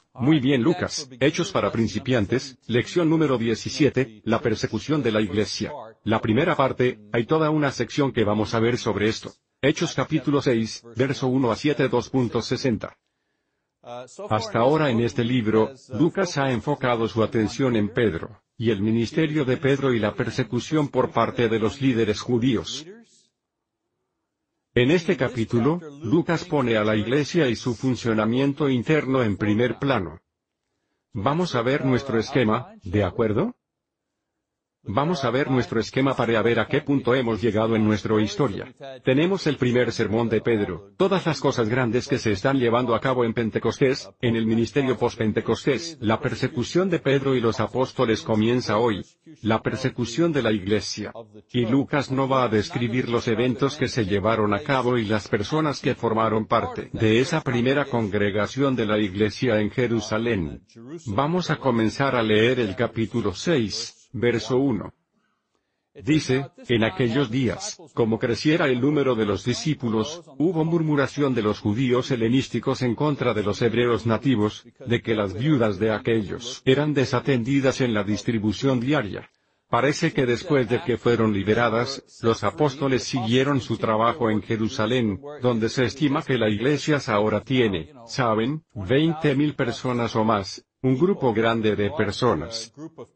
Muy bien, Lucas. Hechos para principiantes, lección número 17, la persecución de la iglesia. La primera parte, hay toda una sección que vamos a ver sobre esto. Hechos capítulo 6, verso 1 a 7 2.60. Hasta ahora en este libro, Lucas ha enfocado su atención en Pedro, y el ministerio de Pedro y la persecución por parte de los líderes judíos. En este capítulo, Lucas pone a la iglesia y su funcionamiento interno en primer plano. Vamos a ver nuestro esquema, ¿de acuerdo? Vamos a ver nuestro esquema para ver a qué punto hemos llegado en nuestra historia. Tenemos el primer sermón de Pedro, todas las cosas grandes que se están llevando a cabo en Pentecostés, en el ministerio post-Pentecostés. La persecución de Pedro y los apóstoles comienza hoy. La persecución de la iglesia. Y Lucas no va a describir los eventos que se llevaron a cabo y las personas que formaron parte de esa primera congregación de la iglesia en Jerusalén. Vamos a comenzar a leer el capítulo 6. Verso 1. Dice, en aquellos días, como creciera el número de los discípulos, hubo murmuración de los judíos helenísticos en contra de los hebreos nativos, de que las viudas de aquellos eran desatendidas en la distribución diaria. Parece que después de que fueron liberadas, los apóstoles siguieron su trabajo en Jerusalén, donde se estima que la iglesia ahora tiene, ¿saben?, 20.000 personas o más, un grupo grande de personas.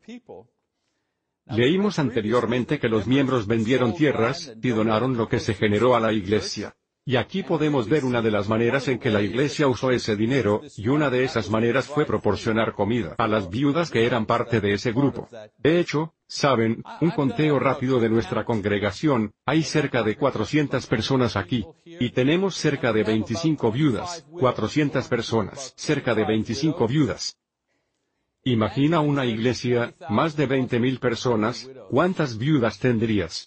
Leímos anteriormente que los miembros vendieron tierras, y donaron lo que se generó a la iglesia. Y aquí podemos ver una de las maneras en que la iglesia usó ese dinero, y una de esas maneras fue proporcionar comida a las viudas que eran parte de ese grupo. De hecho, saben, un conteo rápido de nuestra congregación, hay cerca de 400 personas aquí. Y tenemos cerca de 25 viudas, 400 personas, cerca de 25 viudas. Imagina una iglesia, más de 20.000 personas, ¿cuántas viudas tendrías?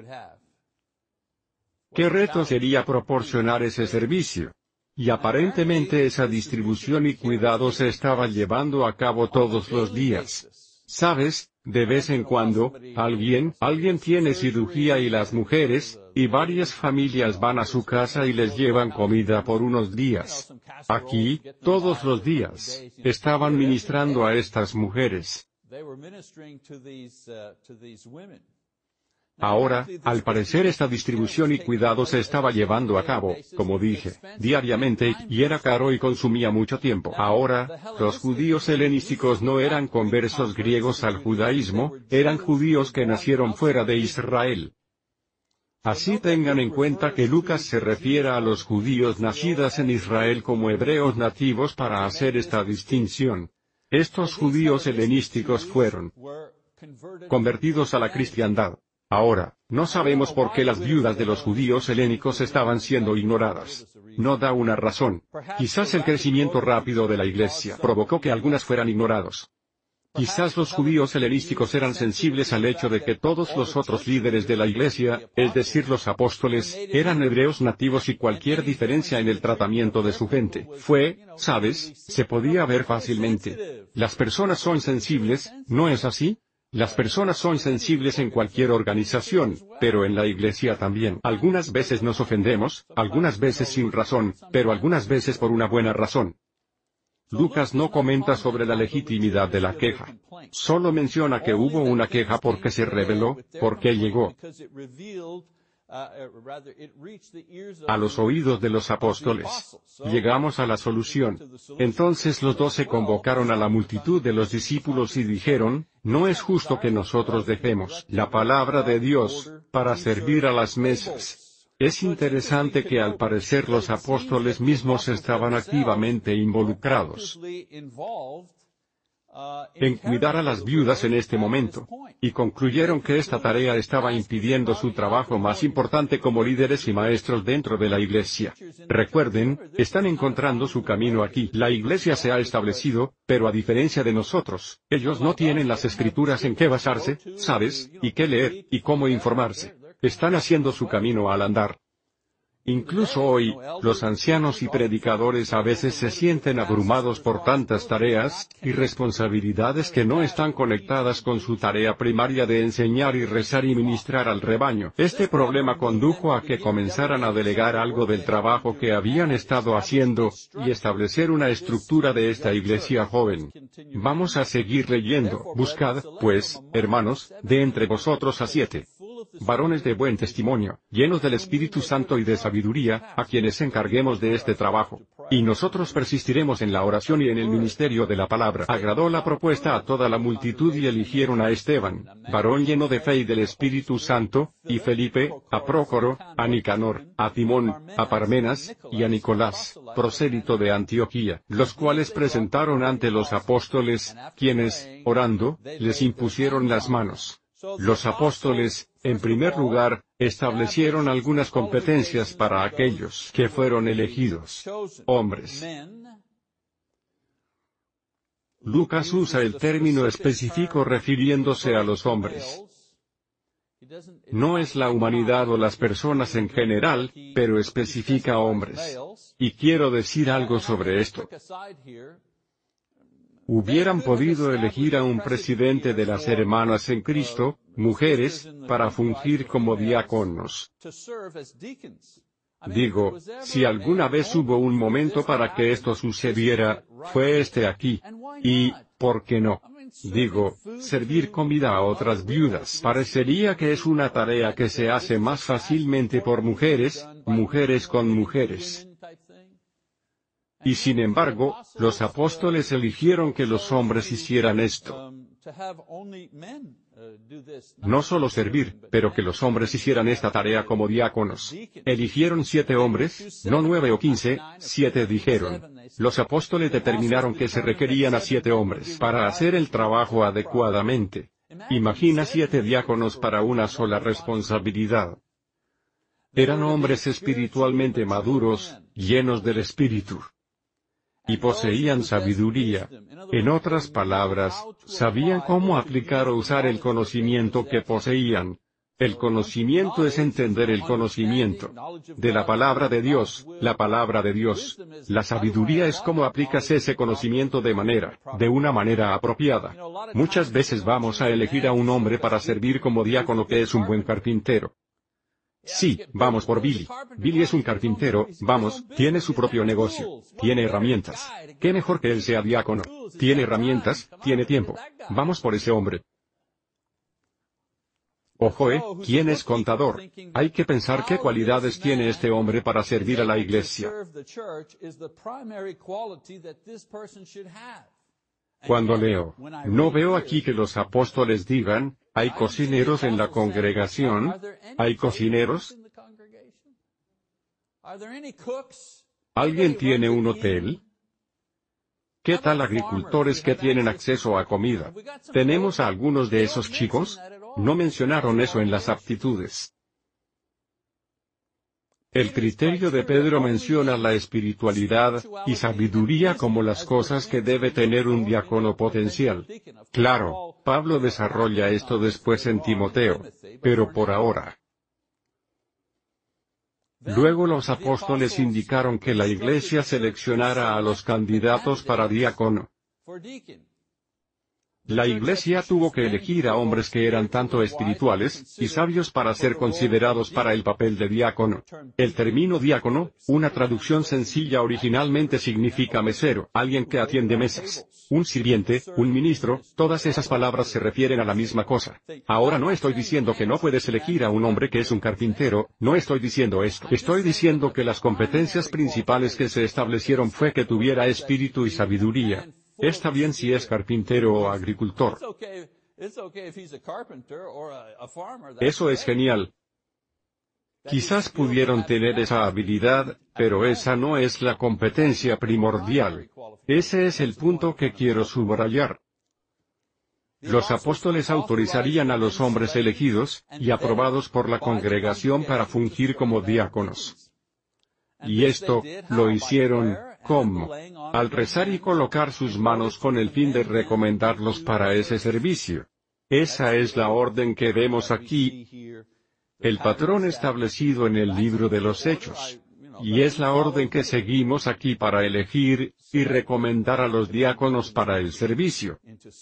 ¿Qué reto sería proporcionar ese servicio? Y aparentemente esa distribución y cuidado se estaba llevando a cabo todos los días. ¿Sabes? De vez en cuando, alguien tiene cirugía y las mujeres, y varias familias van a su casa y les llevan comida por unos días. Aquí, todos los días, estaban ministrando a estas mujeres. Ahora, al parecer esta distribución y cuidado se estaba llevando a cabo, como dije, diariamente, y era caro y consumía mucho tiempo. Ahora, los judíos helenísticos no eran conversos griegos al judaísmo, eran judíos que nacieron fuera de Israel. Así tengan en cuenta que Lucas se refiere a los judíos nacidos en Israel como hebreos nativos para hacer esta distinción. Estos judíos helenísticos fueron convertidos a la cristiandad. Ahora, no sabemos por qué las viudas de los judíos helénicos estaban siendo ignoradas. No da una razón. Quizás el crecimiento rápido de la iglesia provocó que algunas fueran ignorados. Quizás los judíos helenísticos eran sensibles al hecho de que todos los otros líderes de la iglesia, es decir los apóstoles, eran hebreos nativos y cualquier diferencia en el tratamiento de su gente ¿sabes?, se podía ver fácilmente. Las personas son sensibles, ¿no es así? Las personas son sensibles en cualquier organización, pero en la iglesia también. Algunas veces nos ofendemos, algunas veces sin razón, pero algunas veces por una buena razón. Lucas no comenta sobre la legitimidad de la queja. Solo menciona que hubo una queja porque se reveló, porque llegó a los oídos de los apóstoles. Llegamos a la solución. Entonces los 12 convocaron a la multitud de los discípulos y dijeron, no es justo que nosotros dejemos la palabra de Dios, para servir a las mesas. Es interesante que al parecer los apóstoles mismos estaban activamente involucrados en cuidar a las viudas en este momento, y concluyeron que esta tarea estaba impidiendo su trabajo más importante como líderes y maestros dentro de la iglesia. Recuerden, están encontrando su camino aquí. La iglesia se ha establecido, pero a diferencia de nosotros, ellos no tienen las escrituras en qué basarse, ¿sabes?, y qué leer, y cómo informarse. Están haciendo su camino al andar. Incluso hoy, los ancianos y predicadores a veces se sienten abrumados por tantas tareas y responsabilidades que no están conectadas con su tarea primaria de enseñar y rezar y ministrar al rebaño. Este problema condujo a que comenzaran a delegar algo del trabajo que habían estado haciendo, y establecer una estructura de esta iglesia joven. Vamos a seguir leyendo. Buscad, pues, hermanos, de entre vosotros a 7 varones de buen testimonio, llenos del Espíritu Santo y de sabiduría, a quienes encarguemos de este trabajo. Y nosotros persistiremos en la oración y en el ministerio de la palabra. Agradó la propuesta a toda la multitud y eligieron a Esteban, varón lleno de fe y del Espíritu Santo, y Felipe, a Prócoro, a Nicanor, a Timón, a Parmenas, y a Nicolás, prosélito de Antioquía, los cuales presentaron ante los apóstoles, quienes, orando, les impusieron las manos. Los apóstoles, en primer lugar, establecieron algunas competencias para aquellos que fueron elegidos hombres. Lucas usa el término específico refiriéndose a los hombres. No es la humanidad o las personas en general, pero especifica hombres. Y quiero decir algo sobre esto. Hubieran podido elegir a un presidente de las hermanas en Cristo, mujeres, para fungir como diáconos. Digo, si alguna vez hubo un momento para que esto sucediera, fue este aquí. Y, ¿por qué no? Digo, servir comida a otras viudas parecería que es una tarea que se hace más fácilmente por mujeres, mujeres con mujeres. Y sin embargo, los apóstoles eligieron que los hombres hicieran esto. No solo servir, pero que los hombres hicieran esta tarea como diáconos. Eligieron 7 hombres, no 9 o 15, 7 dijeron. Los apóstoles determinaron que se requerían a 7 hombres para hacer el trabajo adecuadamente. Imagina 7 diáconos para una sola responsabilidad. Eran hombres espiritualmente maduros, llenos del Espíritu. Y poseían sabiduría. En otras palabras, sabían cómo aplicar o usar el conocimiento que poseían. El conocimiento es entender el conocimiento de la palabra de Dios, la palabra de Dios. La sabiduría es cómo aplicas ese conocimiento de una manera apropiada. Muchas veces vamos a elegir a un hombre para servir como diácono que es un buen carpintero. Sí, vamos por Billy. Billy es un carpintero, vamos, tiene su propio negocio, tiene herramientas. ¿Qué mejor que él sea diácono? Tiene herramientas, tiene tiempo. Vamos por ese hombre. Ojo, ¿quién es contador? Hay que pensar qué cualidades tiene este hombre para servir a la iglesia. Cuando leo, no veo aquí que los apóstoles digan, ¿hay cocineros en la congregación? ¿Hay cocineros? ¿Alguien tiene un hotel? ¿Qué tal agricultores que tienen acceso a comida? ¿Tenemos a algunos de esos chicos? No mencionaron eso en las aptitudes. El criterio de Pedro menciona la espiritualidad y sabiduría como las cosas que debe tener un diácono potencial. Claro, Pablo desarrolla esto después en Timoteo, pero por ahora. Luego los apóstoles indicaron que la iglesia seleccionara a los candidatos para diácono. La iglesia tuvo que elegir a hombres que eran tanto espirituales y sabios para ser considerados para el papel de diácono. El término diácono, una traducción sencilla originalmente significa mesero, alguien que atiende mesas. Un sirviente, un ministro, todas esas palabras se refieren a la misma cosa. Ahora no estoy diciendo que no puedes elegir a un hombre que es un carpintero, no estoy diciendo esto. Estoy diciendo que las competencias principales que se establecieron fue que tuviera espíritu y sabiduría. Está bien si es carpintero o agricultor. Eso es genial. Quizás pudieron tener esa habilidad, pero esa no es la competencia primordial. Ese es el punto que quiero subrayar. Los apóstoles autorizarían a los hombres elegidos y aprobados por la congregación para fungir como diáconos. Y esto, lo hicieron, ¿cómo? Al rezar y colocar sus manos con el fin de recomendarlos para ese servicio. Esa es la orden que vemos aquí. el patrón establecido en el libro de los Hechos. Y es la orden que seguimos aquí para elegir y recomendar a los diáconos para el servicio.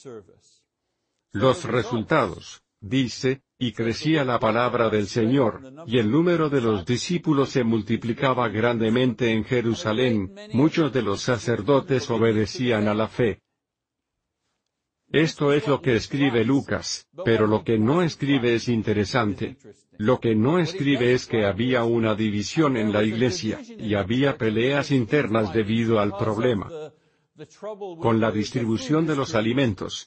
Los resultados, dice, y crecía la palabra del Señor, y el número de los discípulos se multiplicaba grandemente en Jerusalén, muchos de los sacerdotes obedecían a la fe. Esto es lo que escribe Lucas, pero lo que no escribe es interesante. Lo que no escribe es que había una división en la iglesia, y había peleas internas debido al problema con la distribución de los alimentos.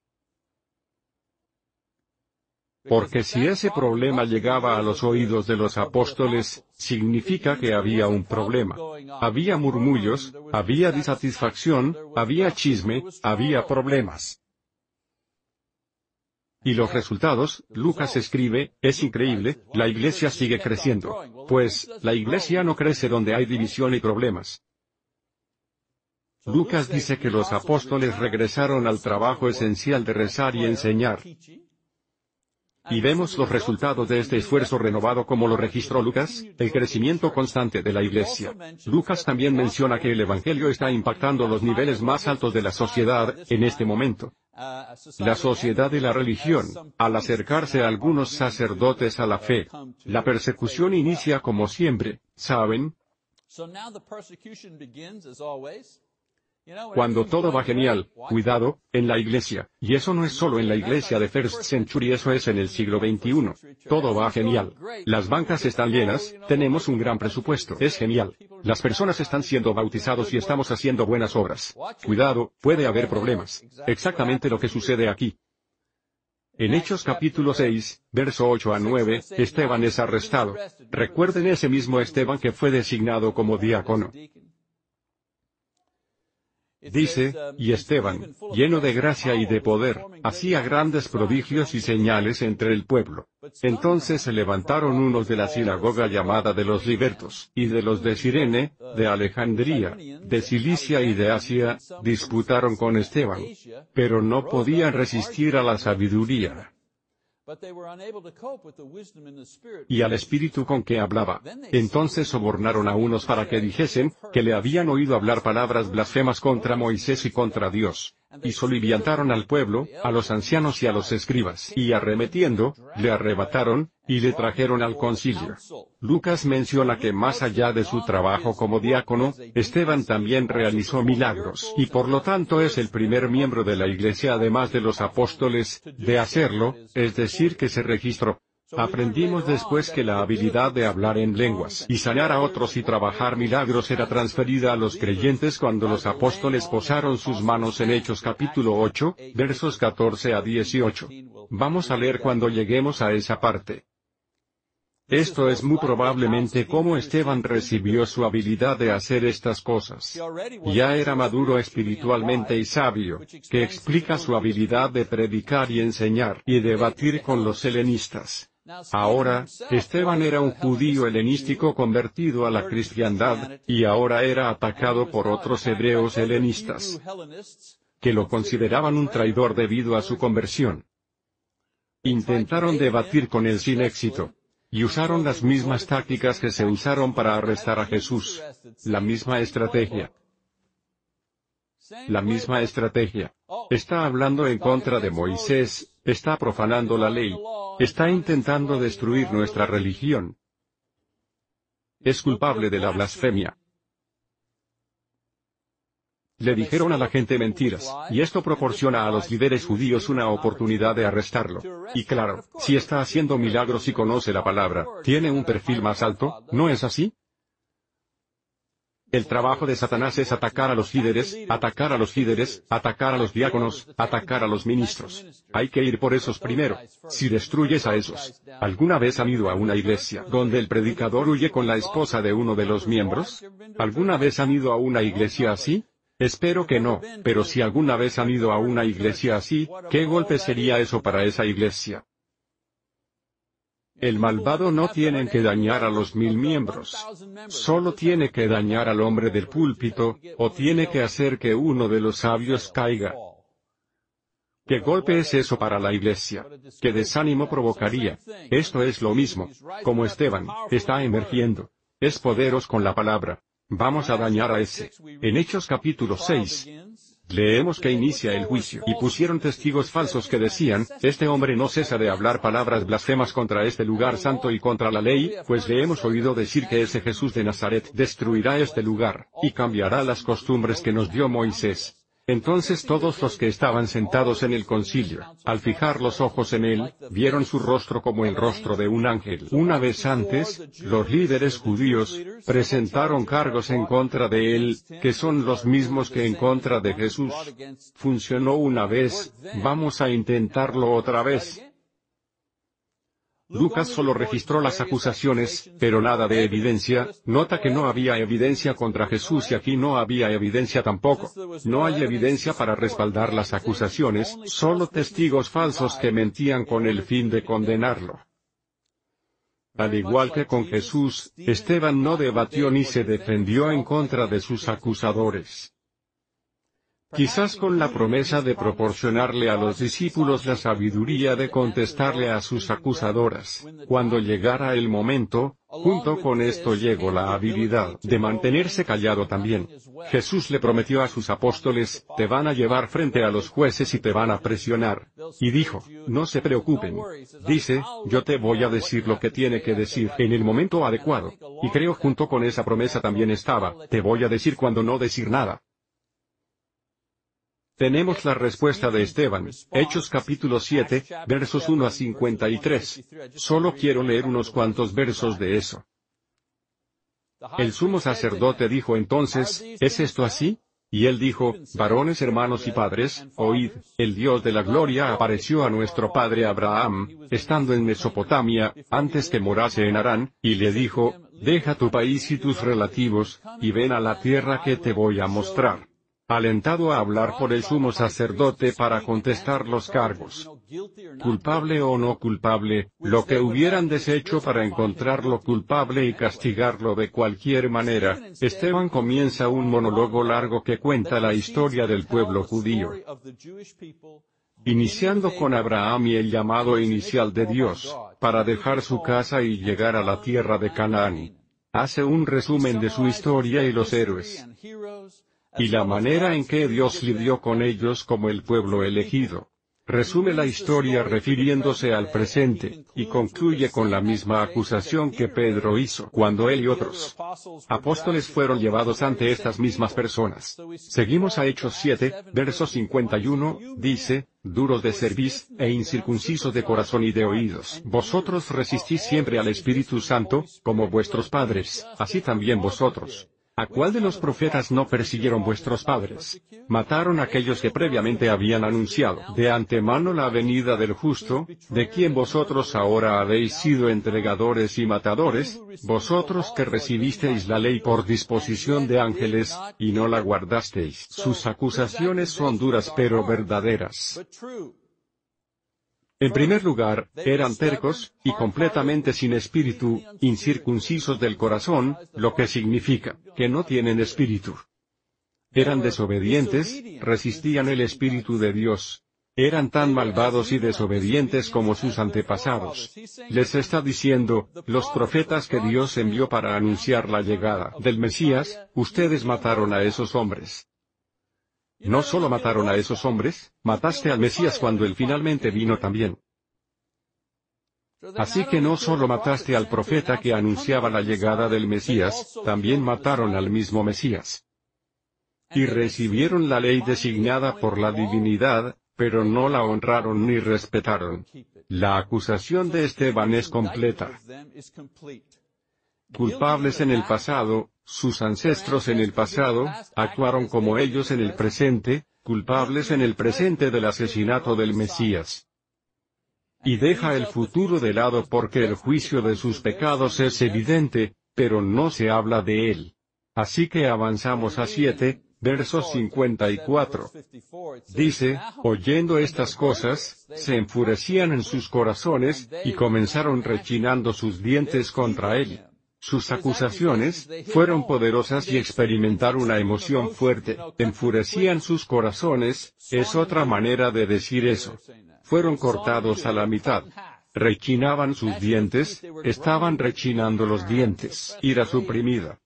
Porque si ese problema llegaba a los oídos de los apóstoles, significa que había un problema. Había murmullos, había disatisfacción, había chisme, había problemas. Y los resultados, Lucas escribe, es increíble, la iglesia sigue creciendo. Pues, la iglesia no crece donde hay división y problemas. Lucas dice que los apóstoles regresaron al trabajo esencial de rezar y enseñar. Y vemos los resultados de este esfuerzo renovado como lo registró Lucas, el crecimiento constante de la iglesia. Lucas también menciona que el Evangelio está impactando los niveles más altos de la sociedad, en este momento. La sociedad y la religión, al acercarse a algunos sacerdotes a la fe. La persecución inicia como siempre, ¿saben? Cuando todo va genial, cuidado, en la iglesia, y eso no es solo en la iglesia de First Century, eso es en el siglo XXI. Todo va genial. Las bancas están llenas, tenemos un gran presupuesto, es genial. Las personas están siendo bautizados y estamos haciendo buenas obras. Cuidado, puede haber problemas. Exactamente lo que sucede aquí. En Hechos capítulo 6, verso 8 a 9, Esteban es arrestado. Recuerden ese mismo Esteban que fue designado como diácono. Dice, y Esteban, lleno de gracia y de poder, hacía grandes prodigios y señales entre el pueblo. Entonces se levantaron unos de la sinagoga llamada de los libertos, y de los de Cirene, de Alejandría, de Cilicia y de Asia, disputaron con Esteban. Pero no podían resistir a la sabiduría y al espíritu con que hablaba. Entonces sobornaron a unos para que dijesen, que le habían oído hablar palabras blasfemas contra Moisés y contra Dios. Y soliviantaron al pueblo, a los ancianos y a los escribas, y arremetiendo, le arrebataron, y le trajeron al concilio. Lucas menciona que más allá de su trabajo como diácono, Esteban también realizó milagros, y por lo tanto es el primer miembro de la iglesia además de los apóstoles, de hacerlo, es decir que se registró. Aprendimos después que la habilidad de hablar en lenguas y sanar a otros y trabajar milagros era transferida a los creyentes cuando los apóstoles posaron sus manos en Hechos capítulo 8, versos 14 a 18. Vamos a leer cuando lleguemos a esa parte. Esto es muy probablemente cómo Esteban recibió su habilidad de hacer estas cosas. Ya era maduro espiritualmente y sabio, que explica su habilidad de predicar y enseñar y debatir con los helenistas. Ahora, Esteban era un judío helenístico convertido a la cristiandad, y ahora era atacado por otros hebreos helenistas, que lo consideraban un traidor debido a su conversión. Intentaron debatir con él sin éxito. Y usaron las mismas tácticas que se usaron para arrestar a Jesús. La misma estrategia. La misma estrategia. Está hablando en contra de Moisés, está profanando la ley. Está intentando destruir nuestra religión. Es culpable de la blasfemia. Le dijeron a la gente mentiras, y esto proporciona a los líderes judíos una oportunidad de arrestarlo. Y claro, si está haciendo milagros y conoce la palabra, tiene un perfil más alto, ¿no es así? El trabajo de Satanás es atacar a los líderes, atacar a los líderes, atacar a los diáconos, atacar a los ministros. Hay que ir por esos primero. Si destruyes a esos. ¿Alguna vez han ido a una iglesia donde el predicador huye con la esposa de uno de los miembros? ¿Alguna vez han ido a una iglesia así? Espero que no, pero si alguna vez han ido a una iglesia así, ¿qué golpe sería eso para esa iglesia? El malvado no tiene que dañar a los 1000 miembros. Solo tiene que dañar al hombre del púlpito, o tiene que hacer que uno de los sabios caiga. ¿Qué golpe es eso para la iglesia? ¿Qué desánimo provocaría? Esto es lo mismo. Como Esteban, está emergiendo. Es poderoso con la palabra. Vamos a dañar a ese. En Hechos capítulo 6. Leemos que inicia el juicio, y pusieron testigos falsos que decían, este hombre no cesa de hablar palabras blasfemas contra este lugar santo y contra la ley, pues le hemos oído decir que ese Jesús de Nazaret destruirá este lugar, y cambiará las costumbres que nos dio Moisés. Entonces todos los que estaban sentados en el concilio, al fijar los ojos en él, vieron su rostro como el rostro de un ángel. Una vez antes, los líderes judíos presentaron cargos en contra de él, que son los mismos que en contra de Jesús. Funcionó una vez, vamos a intentarlo otra vez. Lucas solo registró las acusaciones, pero nada de evidencia. Nota que no había evidencia contra Jesús y aquí no había evidencia tampoco. No hay evidencia para respaldar las acusaciones, solo testigos falsos que mentían con el fin de condenarlo. Al igual que con Jesús, Esteban no debatió ni se defendió en contra de sus acusadores. Quizás con la promesa de proporcionarle a los discípulos la sabiduría de contestarle a sus acusadoras. Cuando llegara el momento, junto con esto llegó la habilidad de mantenerse callado también. Jesús le prometió a sus apóstoles, te van a llevar frente a los jueces y te van a presionar. Y dijo, no se preocupen. Dice, yo te voy a decir lo que tiene que decir en el momento adecuado. Y creo junto con esa promesa también estaba, te voy a decir cuando no decir nada. Tenemos la respuesta de Esteban, Hechos capítulo 7, versos 1 a 53. Solo quiero leer unos cuantos versos de eso. El sumo sacerdote dijo entonces, ¿es esto así? Y él dijo, varones hermanos y padres, oíd, el Dios de la gloria apareció a nuestro padre Abraham, estando en Mesopotamia, antes que morase en Harán, y le dijo, deja tu país y tus relativos, y ven a la tierra que te voy a mostrar. Alentado a hablar por el sumo sacerdote para contestar los cargos. Culpable o no culpable, lo que hubieran deshecho para encontrarlo culpable y castigarlo de cualquier manera, Esteban comienza un monólogo largo que cuenta la historia del pueblo judío. Iniciando con Abraham y el llamado inicial de Dios, para dejar su casa y llegar a la tierra de Canaán. Hace un resumen de su historia y los héroes. Y la manera en que Dios lidió con ellos como el pueblo elegido. Resume la historia refiriéndose al presente, y concluye con la misma acusación que Pedro hizo cuando él y otros apóstoles fueron llevados ante estas mismas personas. Seguimos a Hechos 7, verso 51, dice, duros de cerviz, e incircuncisos de corazón y de oídos. Vosotros resistís siempre al Espíritu Santo, como vuestros padres, así también vosotros. ¿A cuál de los profetas no persiguieron vuestros padres? Mataron a aquellos que previamente habían anunciado de antemano la venida del justo, de quien vosotros ahora habéis sido entregadores y matadores, vosotros que recibisteis la ley por disposición de ángeles, y no la guardasteis. Sus acusaciones son duras pero verdaderas. En primer lugar, eran tercos, y completamente sin espíritu, incircuncisos del corazón, lo que significa, que no tienen espíritu. Eran desobedientes, resistían el espíritu de Dios. Eran tan malvados y desobedientes como sus antepasados. Les está diciendo, los profetas que Dios envió para anunciar la llegada del Mesías, ustedes mataron a esos hombres. No solo mataron a esos hombres, mataste al Mesías cuando él finalmente vino también. Así que no solo mataste al profeta que anunciaba la llegada del Mesías, también mataron al mismo Mesías. Y recibieron la ley designada por la divinidad, pero no la honraron ni respetaron. La acusación de Esteban es completa. Culpables en el pasado, sus ancestros en el pasado, actuaron como ellos en el presente, culpables en el presente del asesinato del Mesías. Y deja el futuro de lado porque el juicio de sus pecados es evidente, pero no se habla de él. Así que avanzamos a 7, versos 54. Dice, oyendo estas cosas, se enfurecían en sus corazones, y comenzaron rechinando sus dientes contra él. Sus acusaciones fueron poderosas y experimentar una emoción fuerte, enfurecían sus corazones, es otra manera de decir eso. Fueron cortados a la mitad. Rechinaban sus dientes, estaban rechinando los dientes, ira suprimida.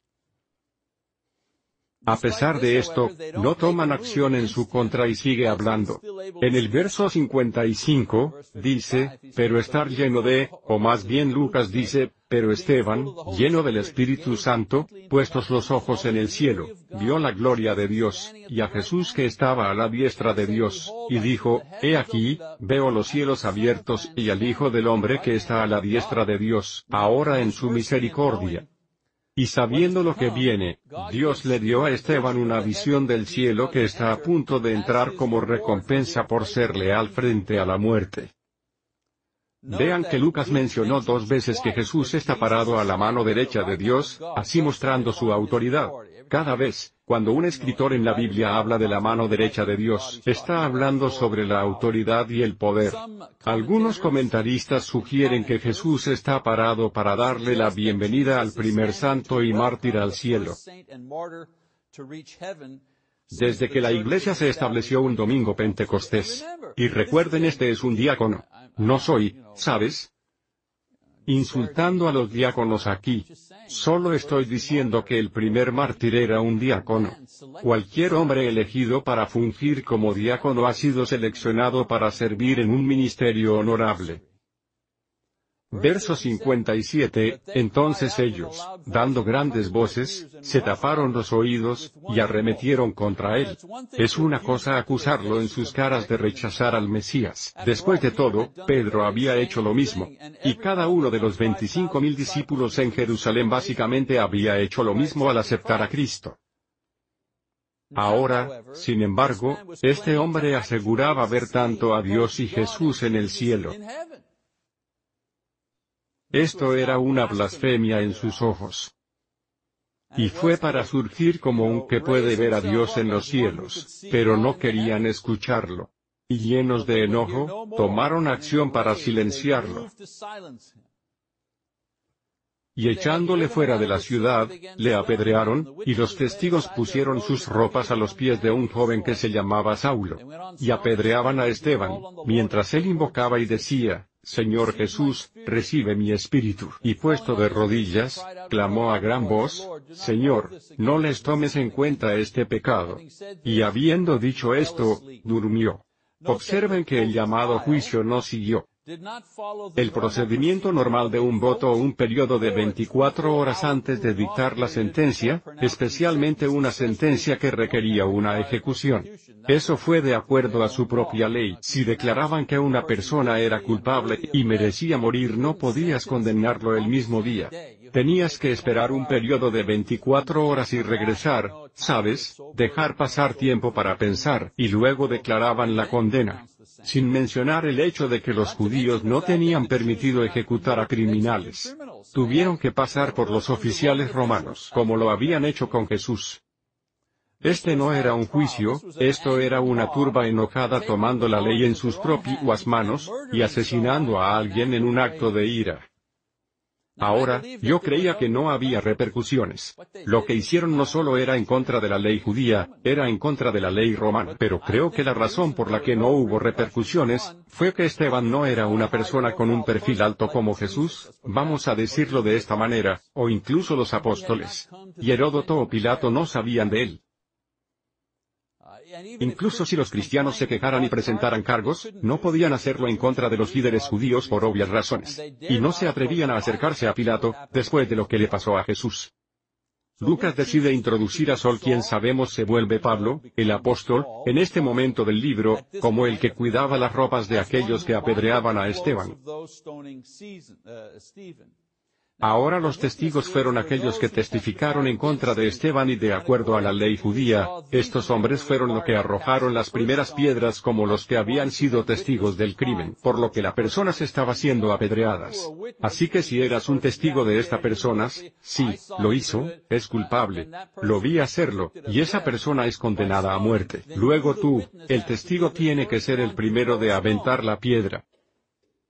A pesar de esto, no toman acción en su contra y sigue hablando. En el verso 55, dice, pero estar lleno de, o más bien Lucas dice, pero Esteban, lleno del Espíritu Santo, puestos los ojos en el cielo, vio la gloria de Dios, y a Jesús que estaba a la diestra de Dios, y dijo, he aquí, veo los cielos abiertos y al Hijo del Hombre que está a la diestra de Dios, ahora en su misericordia. Y sabiendo lo que viene, Dios le dio a Esteban una visión del cielo que está a punto de entrar como recompensa por ser leal frente a la muerte. Vean que Lucas mencionó 2 veces que Jesús está parado a la mano derecha de Dios, así mostrando su autoridad. Cada vez, cuando un escritor en la Biblia habla de la mano derecha de Dios, está hablando sobre la autoridad y el poder. Algunos comentaristas sugieren que Jesús está parado para darle la bienvenida al primer santo y mártir al cielo. Desde que la iglesia se estableció un domingo Pentecostés. Y recuerden, este es un diácono. No soy, ¿sabes?, insultando a los diáconos aquí. Solo estoy diciendo que el primer mártir era un diácono. Cualquier hombre elegido para fungir como diácono ha sido seleccionado para servir en un ministerio honorable. Verso 57, entonces ellos, dando grandes voces, se taparon los oídos, y arremetieron contra él. Es una cosa acusarlo en sus caras de rechazar al Mesías. Después de todo, Pedro había hecho lo mismo. Y cada uno de los 25,000 discípulos en Jerusalén básicamente había hecho lo mismo al aceptar a Cristo. Ahora, sin embargo, este hombre aseguraba ver tanto a Dios y Jesús en el cielo. Esto era una blasfemia en sus ojos. Y fue para surgir como un que puede ver a Dios en los cielos, pero no querían escucharlo. Y llenos de enojo, tomaron acción para silenciarlo. Y echándole fuera de la ciudad, le apedrearon, y los testigos pusieron sus ropas a los pies de un joven que se llamaba Saulo. Y apedreaban a Esteban, mientras él invocaba y decía, Señor Jesús, recibe mi espíritu. Y puesto de rodillas, clamó a gran voz, Señor, no les tomes en cuenta este pecado. Y habiendo dicho esto, durmió. Observen que el llamado juicio no siguió. El procedimiento normal de un voto o un periodo de 24 horas antes de dictar la sentencia, especialmente una sentencia que requería una ejecución. Eso fue de acuerdo a su propia ley. Si declaraban que una persona era culpable y merecía morir, no podías condenarlo el mismo día. Tenías que esperar un periodo de 24 horas y regresar, ¿sabes?, dejar pasar tiempo para pensar, y luego declaraban la condena. Sin mencionar el hecho de que los judíos no tenían permitido ejecutar a criminales. Tuvieron que pasar por los oficiales romanos, como lo habían hecho con Jesús. Este no era un juicio, esto era una turba enojada tomando la ley en sus propias manos, y asesinando a alguien en un acto de ira. Ahora, yo creía que no había repercusiones. Lo que hicieron no solo era en contra de la ley judía, era en contra de la ley romana. Pero creo que la razón por la que no hubo repercusiones, fue que Esteban no era una persona con un perfil alto como Jesús, vamos a decirlo de esta manera, o incluso los apóstoles. Y Heródoto o Pilato no sabían de él. Incluso si los cristianos se quejaran y presentaran cargos, no podían hacerlo en contra de los líderes judíos por obvias razones. Y no se atrevían a acercarse a Pilato, después de lo que le pasó a Jesús. Lucas decide introducir a Saúl, quien sabemos se vuelve Pablo, el apóstol, en este momento del libro, como el que cuidaba las ropas de aquellos que apedreaban a Esteban. Ahora los testigos fueron aquellos que testificaron en contra de Esteban y de acuerdo a la ley judía, estos hombres fueron los que arrojaron las primeras piedras como los que habían sido testigos del crimen, por lo que las personas estaban siendo apedreadas. Así que si eras un testigo de estas personas, sí, lo hizo, es culpable. Lo vi hacerlo, y esa persona es condenada a muerte. Luego tú, el testigo tiene que ser el primero de aventar la piedra.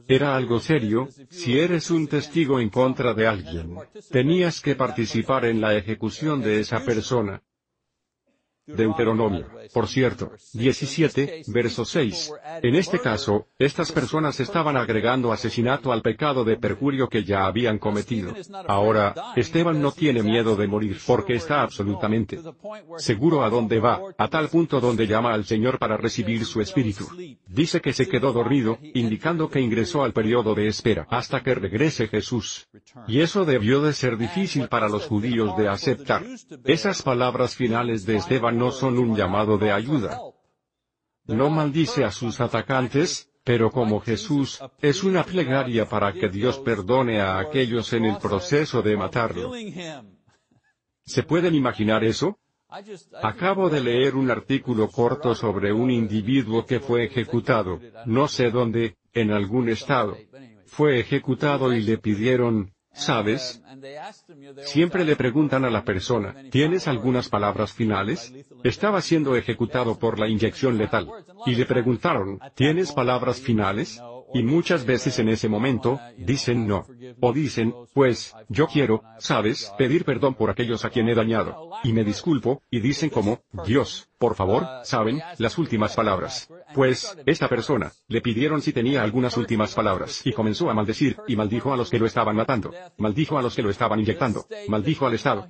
Era algo serio. Si eres un testigo en contra de alguien, tenías que participar en la ejecución de esa persona. Deuteronomio, por cierto, 17, verso 6. En este caso, estas personas estaban agregando asesinato al pecado de perjurio que ya habían cometido. Ahora, Esteban no tiene miedo de morir porque está absolutamente seguro a dónde va, a tal punto donde llama al Señor para recibir su espíritu. Dice que se quedó dormido, indicando que ingresó al periodo de espera hasta que regrese Jesús. Y eso debió de ser difícil para los judíos de aceptar. Esas palabras finales de Esteban no son un llamado de ayuda. No maldice a sus atacantes, pero como Jesús, es una plegaria para que Dios perdone a aquellos en el proceso de matarlo. ¿Se pueden imaginar eso? Acabo de leer un artículo corto sobre un individuo que fue ejecutado, no sé dónde, en algún estado. Fue ejecutado y le pidieron, ¿sabes? Siempre le preguntan a la persona, ¿tienes algunas palabras finales? Estaba siendo ejecutado por la inyección letal. Y le preguntaron, ¿tienes palabras finales? Y muchas veces en ese momento, dicen no. O dicen, pues, yo quiero, ¿sabes?, pedir perdón por aquellos a quien he dañado. Y me disculpo, y dicen como, Dios, por favor, ¿saben?, las últimas palabras. Pues, esta persona, le pidieron si tenía algunas últimas palabras, y comenzó a maldecir, y maldijo a los que lo estaban matando. Maldijo a los que lo estaban inyectando. Maldijo al Estado.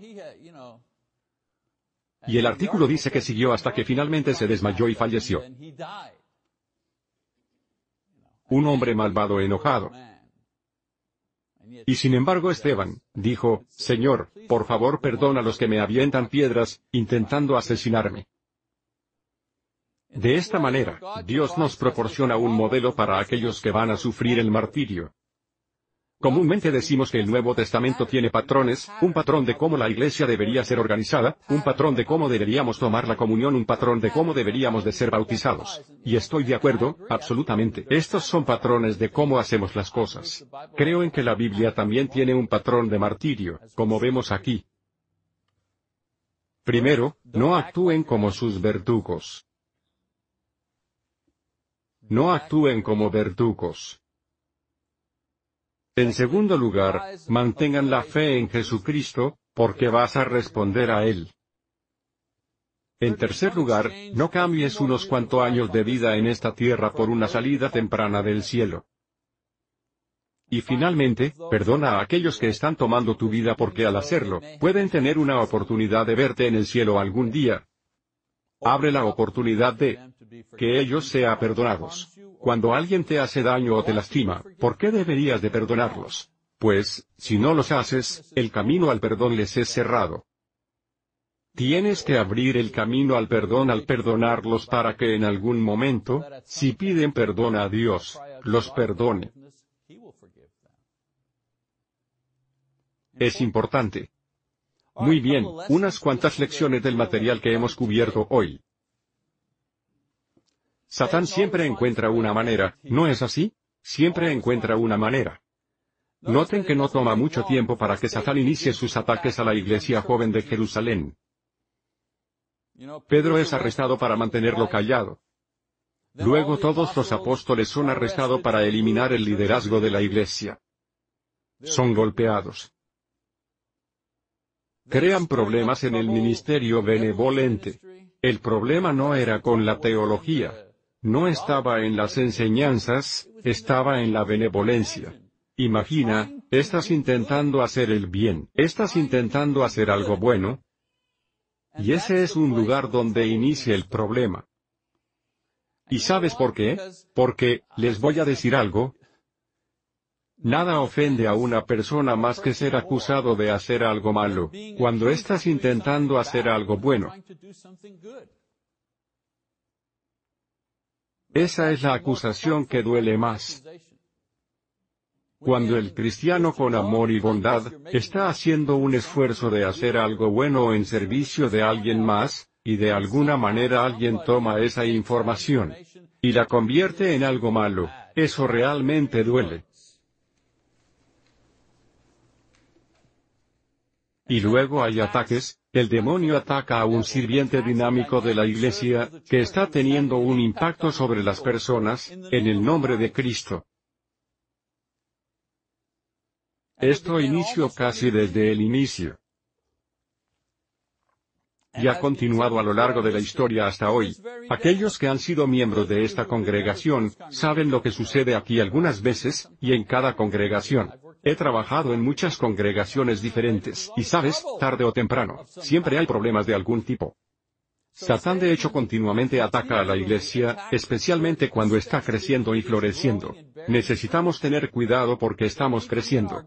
Y el artículo dice que siguió hasta que finalmente se desmayó y falleció. Un hombre malvado enojado. Y sin embargo Esteban, dijo, Señor, por favor perdona a los que me avientan piedras, intentando asesinarme. De esta manera, Dios nos proporciona un modelo para aquellos que van a sufrir el martirio. Comúnmente decimos que el Nuevo Testamento tiene patrones, un patrón de cómo la iglesia debería ser organizada, un patrón de cómo deberíamos tomar la comunión, un patrón de cómo deberíamos de ser bautizados. Y estoy de acuerdo, absolutamente. Estos son patrones de cómo hacemos las cosas. Creo en que la Biblia también tiene un patrón de martirio, como vemos aquí. Primero, no actúen como sus verdugos. No actúen como verdugos. En segundo lugar, mantengan la fe en Jesucristo, porque vas a responder a Él. En tercer lugar, no cambies unos cuantos años de vida en esta tierra por una salida temprana del cielo. Y finalmente, perdona a aquellos que están tomando tu vida porque al hacerlo, pueden tener una oportunidad de verte en el cielo algún día. Abre la oportunidad de que ellos sean perdonados. Cuando alguien te hace daño o te lastima, ¿por qué deberías de perdonarlos? Pues, si no los haces, el camino al perdón les es cerrado. Tienes que abrir el camino al perdón al perdonarlos para que en algún momento, si piden perdón a Dios, los perdone. Es importante. Muy bien, unas cuantas lecciones del material que hemos cubierto hoy. Satán siempre encuentra una manera, ¿no es así? Siempre encuentra una manera. Noten que no toma mucho tiempo para que Satán inicie sus ataques a la iglesia joven de Jerusalén. Pedro es arrestado para mantenerlo callado. Luego todos los apóstoles son arrestados para eliminar el liderazgo de la iglesia. Son golpeados. Crean problemas en el ministerio benevolente. El problema no era con la teología. No estaba en las enseñanzas, estaba en la benevolencia. Imagina, estás intentando hacer el bien, estás intentando hacer algo bueno, y ese es un lugar donde inicia el problema. ¿Y sabes por qué? Porque, les voy a decir algo, nada ofende a una persona más que ser acusado de hacer algo malo, cuando estás intentando hacer algo bueno. Esa es la acusación que duele más. Cuando el cristiano con amor y bondad, está haciendo un esfuerzo de hacer algo bueno en servicio de alguien más, y de alguna manera alguien toma esa información y la convierte en algo malo, eso realmente duele. Y luego hay ataques, el demonio ataca a un sirviente dinámico de la iglesia, que está teniendo un impacto sobre las personas, en el nombre de Cristo. Esto inició casi desde el inicio. Y ha continuado a lo largo de la historia hasta hoy. Aquellos que han sido miembros de esta congregación, saben lo que sucede aquí algunas veces, y en cada congregación. He trabajado en muchas congregaciones diferentes, y sabes, tarde o temprano, siempre hay problemas de algún tipo. Satán de hecho continuamente ataca a la iglesia, especialmente cuando está creciendo y floreciendo. Necesitamos tener cuidado porque estamos creciendo.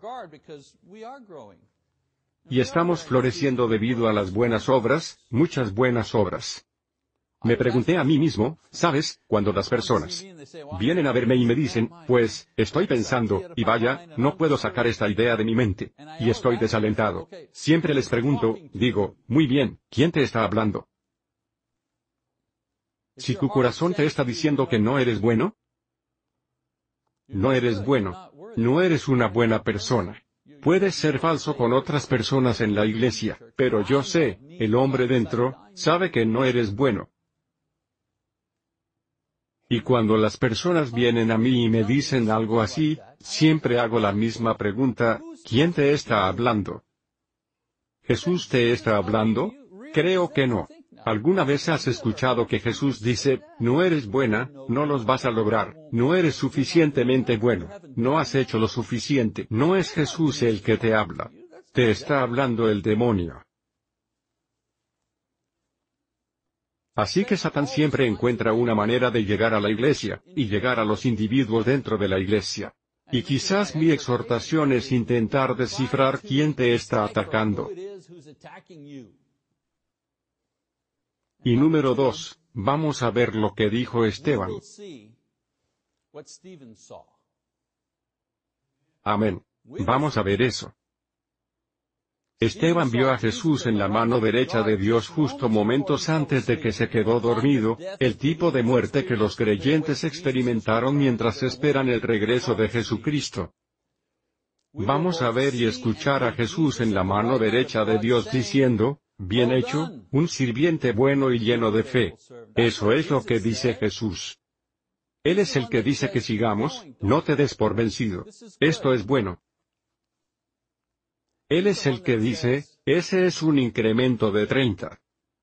Y estamos floreciendo debido a las buenas obras, muchas buenas obras. Me pregunté a mí mismo, ¿sabes? Cuando las personas vienen a verme y me dicen, pues, estoy pensando, y vaya, no puedo sacar esta idea de mi mente, y estoy desalentado. Siempre les pregunto, digo, muy bien, ¿quién te está hablando? Si tu corazón te está diciendo que no eres bueno, no eres bueno, no eres una buena persona. Puedes ser falso con otras personas en la iglesia, pero yo sé, el hombre dentro, sabe que no eres bueno. Y cuando las personas vienen a mí y me dicen algo así, siempre hago la misma pregunta, ¿quién te está hablando? ¿Jesús te está hablando? Creo que no. ¿Alguna vez has escuchado que Jesús dice, no eres buena, no los vas a lograr, no eres suficientemente bueno, no has hecho lo suficiente? No es Jesús el que te habla. Te está hablando el demonio. Así que Satán siempre encuentra una manera de llegar a la iglesia, y llegar a los individuos dentro de la iglesia. Y quizás mi exhortación es intentar descifrar quién te está atacando. Y número 2, vamos a ver lo que dijo Esteban. Amén. Vamos a ver eso. Esteban vio a Jesús en la mano derecha de Dios justo momentos antes de que se quedó dormido, el tipo de muerte que los creyentes experimentaron mientras esperan el regreso de Jesucristo. Vamos a ver y escuchar a Jesús en la mano derecha de Dios diciendo, bien hecho, un sirviente bueno y lleno de fe. Eso es lo que dice Jesús. Él es el que dice que sigamos, no te des por vencido. Esto es bueno. Él es el que dice, ese es un incremento de 30.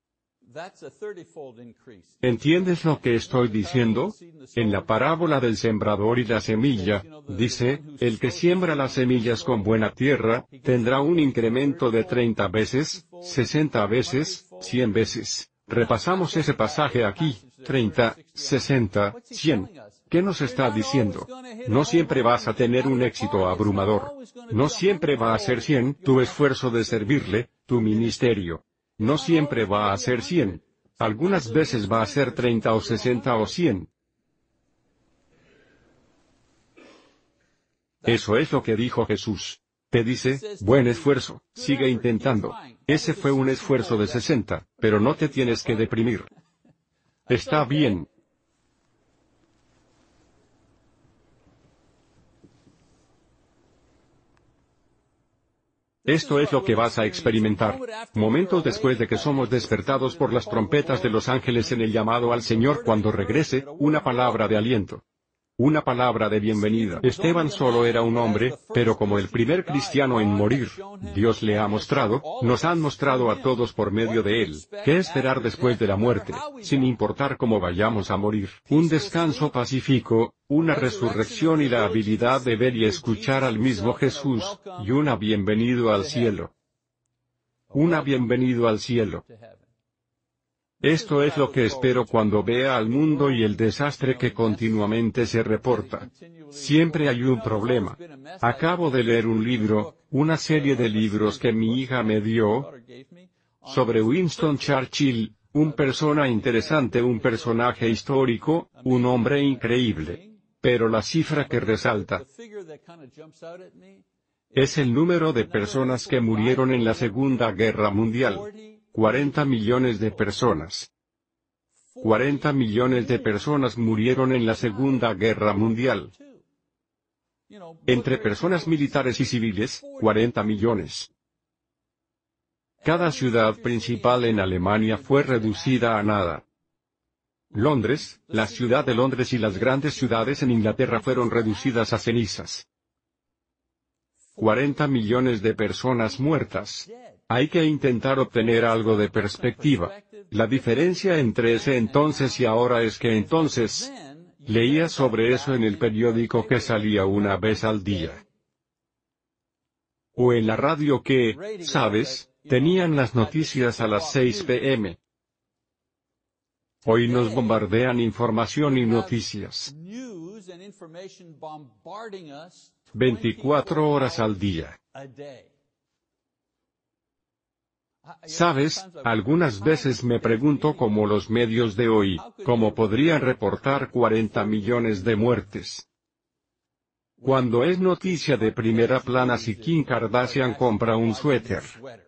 ¿Entiendes lo que estoy diciendo? En la parábola del sembrador y la semilla, dice, el que siembra las semillas con buena tierra, tendrá un incremento de 30 veces, 60 veces, 100 veces. Repasamos ese pasaje aquí, 30, 60, 100. ¿Qué nos está diciendo? No siempre vas a tener un éxito abrumador. No siempre va a ser 100 tu esfuerzo de servirle, tu ministerio. No siempre va a ser 100. Algunas veces va a ser 30 o 60 o 100. Eso es lo que dijo Jesús. Te dice, buen esfuerzo, sigue intentando. Ese fue un esfuerzo de 60, pero no te tienes que deprimir. Está bien. Esto es lo que vas a experimentar. Momentos después de que somos despertados por las trompetas de los ángeles en el llamado al Señor cuando regrese, una palabra de aliento. Una palabra de bienvenida. Esteban solo era un hombre, pero como el primer cristiano en morir, Dios le ha mostrado, nos han mostrado a todos por medio de él, qué esperar después de la muerte, sin importar cómo vayamos a morir. Un descanso pacífico, una resurrección y la habilidad de ver y escuchar al mismo Jesús, y una bienvenido al cielo. Una bienvenido al cielo. Esto es lo que espero cuando vea al mundo y el desastre que continuamente se reporta. Siempre hay un problema. Acabo de leer un libro, una serie de libros que mi hija me dio, sobre Winston Churchill, un persona interesante, un personaje histórico, un hombre increíble. Pero la cifra que resalta es el número de personas que murieron en la Segunda Guerra Mundial. 40 millones de personas. 40 millones de personas murieron en la Segunda Guerra Mundial. Entre personas militares y civiles, 40 millones. Cada ciudad principal en Alemania fue reducida a nada. Londres, la ciudad de Londres y las grandes ciudades en Inglaterra fueron reducidas a cenizas. 40 millones de personas muertas. Hay que intentar obtener algo de perspectiva. La diferencia entre ese entonces y ahora es que entonces, leía sobre eso en el periódico que salía una vez al día. O en la radio que, ¿sabes?, tenían las noticias a las 6 p.m. Hoy nos bombardean información y noticias 24 horas al día. ¿Sabes? Algunas veces me pregunto cómo los medios de hoy, cómo podrían reportar 40 millones de muertes. Cuando es noticia de primera plana si Kim Kardashian compra un suéter.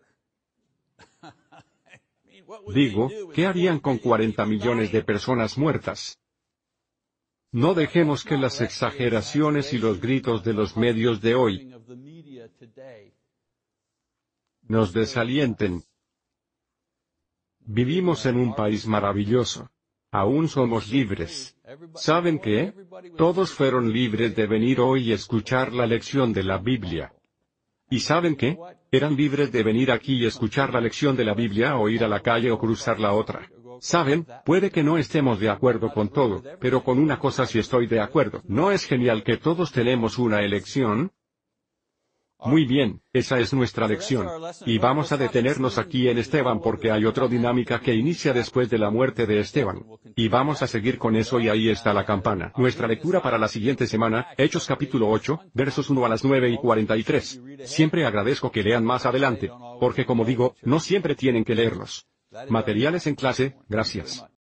Digo, ¿qué harían con 40 millones de personas muertas? No dejemos que las exageraciones y los gritos de los medios de hoy nos desalienten. Vivimos en un país maravilloso. Aún somos libres. ¿Saben qué? Todos fueron libres de venir hoy y escuchar la lección de la Biblia. ¿Y saben qué? Eran libres de venir aquí y escuchar la lección de la Biblia o ir a la calle o cruzar la otra. Saben, puede que no estemos de acuerdo con todo, pero con una cosa sí estoy de acuerdo. ¿No es genial que todos tenemos una elección? Muy bien, esa es nuestra lección. Y vamos a detenernos aquí en Esteban porque hay otra dinámica que inicia después de la muerte de Esteban. Y vamos a seguir con eso y ahí está la campana. Nuestra lectura para la siguiente semana, Hechos capítulo 8, versos 1 a las 9:43. Siempre agradezco que lean más adelante, porque como digo, no siempre tienen que leerlos. Materiales en clase, gracias.